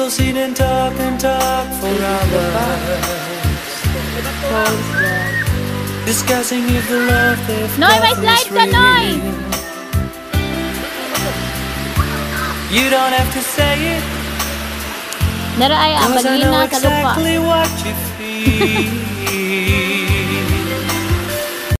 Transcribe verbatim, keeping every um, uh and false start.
People sit and talk and talk for hours, discussing if the love they've Noy, may got slide is ka, Noy! real. You don't have to say it, Nara ay ang cause I know bagina sa lupa. exactly what you feel.